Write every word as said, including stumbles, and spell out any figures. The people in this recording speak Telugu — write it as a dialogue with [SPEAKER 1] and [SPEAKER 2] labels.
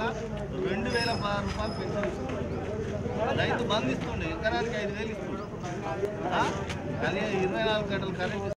[SPEAKER 1] రెండు వేల రూపాయలు పెన్షన్ ఇస్తుంది. రైతు బంధు ఇస్తుండే ఎకరానికి ఐదు వేలు ఇస్తుండే. కానీ ఇరవై నాలుగు గంటలు కరెంట్